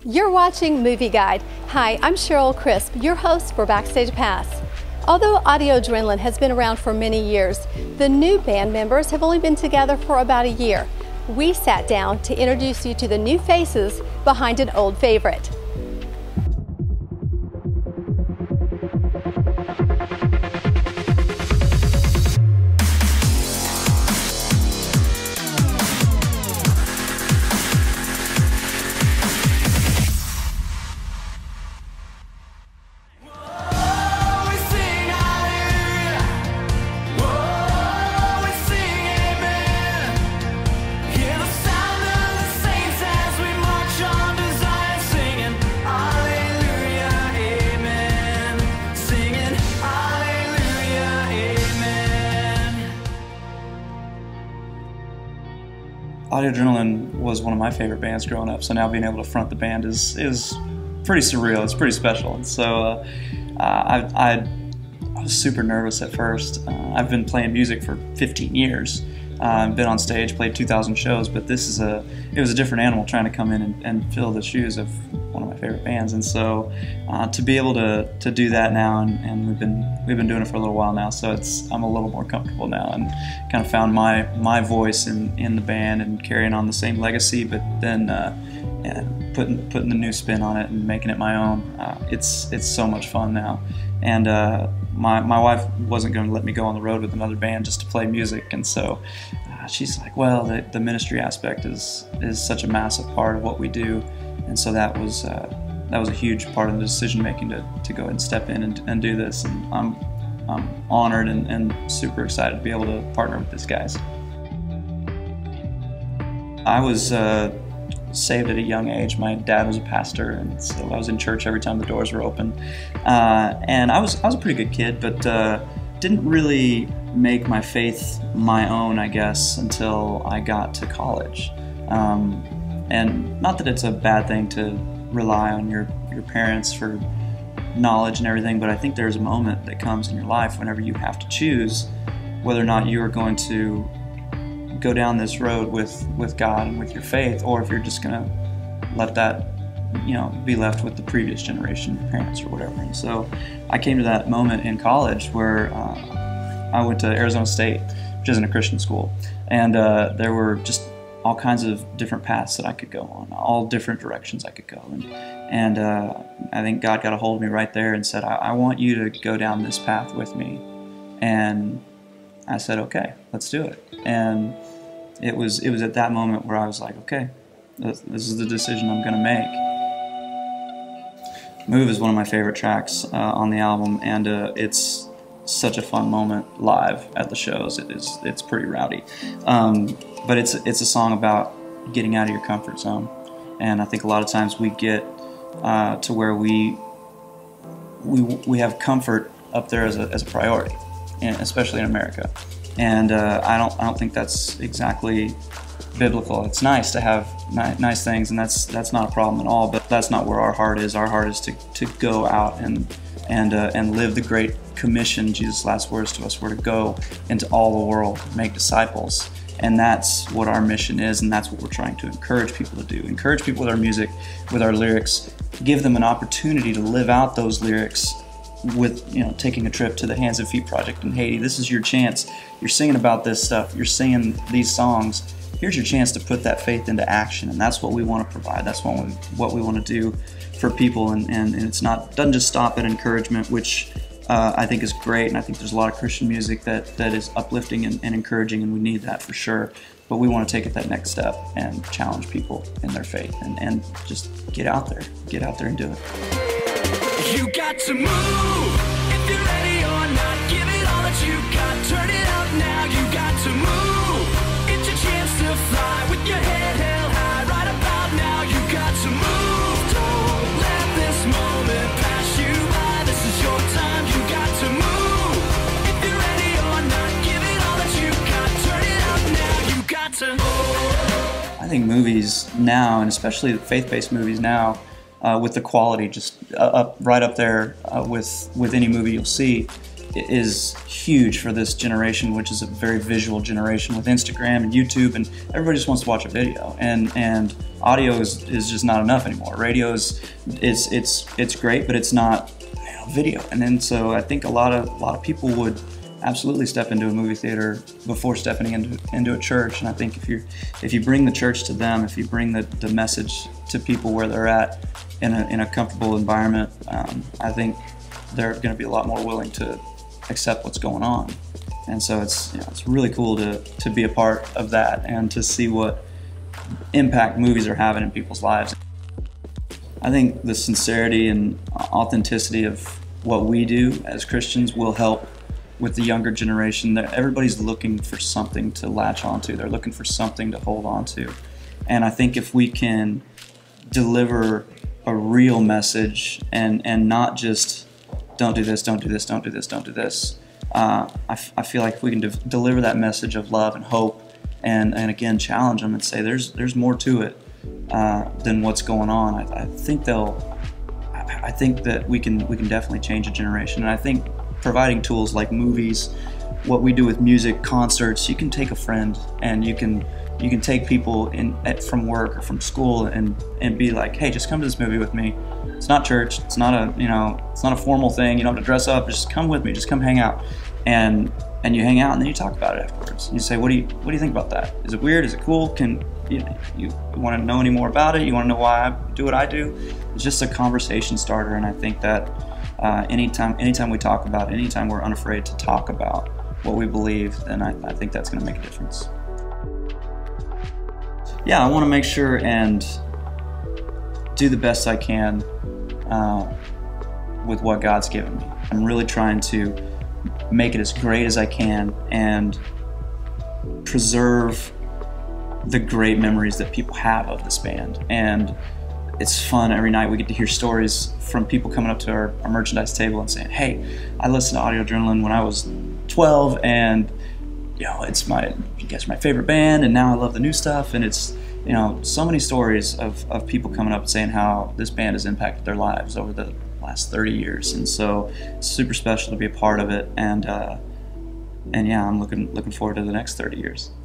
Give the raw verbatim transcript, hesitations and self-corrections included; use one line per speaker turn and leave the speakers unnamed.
You're watching Movie Guide. Hi, I'm Cheryl Crisp, your host for Backstage Pass. Although Audio Adrenaline has been around for many years, the new band members have only been together for about a year. We sat down to introduce you to the new faces behind an old favorite.
Audio Adrenaline was one of my favorite bands growing up, so now being able to front the band is is pretty surreal. It's pretty special. And so uh, I, I, I was super nervous at first. Uh, I've been playing music for fifteen years. I've uh, been on stage, played two thousand shows, but this is a it was a different animal trying to come in and, and fill the shoes of one of my favorite bands. And so uh, to be able to to do that now, and, and we've been we've been doing it for a little while now, so it's I'm a little more comfortable now, and kind of found my my voice in in the band and carrying on the same legacy, but then uh, yeah, putting putting the new spin on it and making it my own. Uh, it's it's so much fun now, and uh, my my wife wasn't going to let me go on the road with another band just to play music, and so uh, she's like, well, the, the ministry aspect is is such a massive part of what we do, and so that was uh, that was a huge part of the decision making to to go ahead and step in and, and do this, and I'm I'm honored and, and super excited to be able to partner with these guys. I was uh, saved at a young age. My dad was a pastor, and so I was in church every time the doors were open. Uh, and I was I was a pretty good kid, but uh, didn't really make my faith my own, I guess, until I got to college. Um, and not that it's a bad thing to rely on your your parents for knowledge and everything, but I think there's a moment that comes in your life whenever you have to choose whether or not you are going to go down this road with with God and with your faith, or if you're just gonna let that, you know, be left with the previous generation, your parents or whatever. And so I came to that moment in college where uh, I went to Arizona State, which isn't a Christian school, and uh, there were just all kinds of different paths that I could go on, all different directions I could go. And, and uh, I think God got a hold of me right there and said, I, I want you to go down this path with me. And I said, okay, let's do it. And it was, it was at that moment where I was like, okay, this, this is the decision I'm gonna make. Move is one of my favorite tracks uh, on the album, and uh, it's such a fun moment live at the shows. It is, it's pretty rowdy. Um, but it's, it's a song about getting out of your comfort zone. And I think a lot of times we get uh, to where we, we, we have comfort up there as a, as a priority, and especially in America. And uh, I don't, I don't think that's exactly biblical. It's nice to have ni nice things, and that's, that's not a problem at all, but that's not where our heart is. Our heart is to, to go out and, and, uh, and live the Great Commission. Jesus' last words to us were to go into all the world, make disciples. And that's what our mission is, and that's what we're trying to encourage people to do. Encourage people with our music, with our lyrics, give them an opportunity to live out those lyrics with, you know, taking a trip to the Hands and Feet Project in Haiti. This is your chance. You're singing about this stuff. You're singing these songs. Here's your chance to put that faith into action, and that's what we want to provide. That's what we, what we want to do for people, and, and, and it's not doesn't just stop at encouragement, which uh, I think is great, and I think there's a lot of Christian music that, that is uplifting and, and encouraging, and we need that for sure. But we want to take it that next step and challenge people in their faith, and, and just get out there. Get out there and do it.
You got to move if you're ready or not. Give it all that you got. Turn it up now. You got to move. It's your chance to fly with your head held high. Right about now, you got to move. Don't let this moment pass you by. This is your time. You got to move if you're ready or not. Give it all that you got. Turn it up now. You got to move.
I think movies now, and especially faith-based movies now, uh, with the quality just uh, up right up there uh, with with any movie you'll see, is huge for this generation, which is a very visual generation with Instagram and YouTube, and everybody just wants to watch a video. And and audio is, is just not enough anymore. Radio is, is it's it's great, but it's not, you know, video. And then so I think a lot of a lot of people would absolutely step into a movie theater before stepping into into a church. And I think if you if you bring the church to them, if you bring the, the message to people where they're at in a in a comfortable environment, um, I think they're going to be a lot more willing to accept what's going on. And so it's, you know, it's really cool to to be a part of that and to see what impact movies are having in people's lives. I think the sincerity and authenticity of what we do as Christians will help with the younger generation. That everybody's looking for something to latch onto. They're looking for something to hold on to. And I think if we can deliver a real message and and not just don't do this, don't do this, don't do this, don't do this. Uh, I, f I feel like if we can de deliver that message of love and hope, and, and again challenge them and say there's there's more to it uh, than what's going on. I, I think they'll. I, I think that we can we can definitely change a generation, and I think providing tools like movies, what we do with music, concerts, you can take a friend and you can you can take people in at, from work or from school and and be like, hey, just come to this movie with me. It's not church. It's not a, you know, it's not a formal thing. You don't have to dress up. Just come with me. Just come hang out, and and you hang out, and then you talk about it afterwards. You say, what do you what do you think about that? Is it weird? Is it cool? Can you you want to know any more about it? You want to know why I do what I do? It's just a conversation starter, and I think that uh, anytime anytime we talk about it, anytime we're unafraid to talk about what we believe, then I, I think that's going to make a difference. Yeah, I want to make sure and do the best I can uh, with what God's given me. I'm really trying to make it as great as I can and preserve the great memories that people have of this band. And it's fun every night. We get to hear stories from people coming up to our, our merchandise table and saying, hey, I listened to Audio Adrenaline when I was twelve, and you know, it's my, you guys are my favorite band, and now I love the new stuff. And it's, you know, so many stories of, of people coming up and saying how this band has impacted their lives over the last thirty years. And so it's super special to be a part of it. And, uh, and yeah, I'm looking, looking forward to the next thirty years.